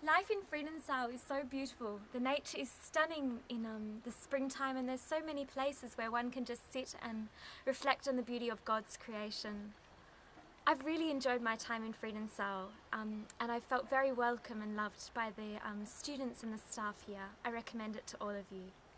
Life in Friedensau is so beautiful. The nature is stunning in the springtime, and there's so many places where one can just sit and reflect on the beauty of God's creation. I've really enjoyed my time in Friedensau, and I felt very welcome and loved by the students and the staff here. I recommend it to all of you.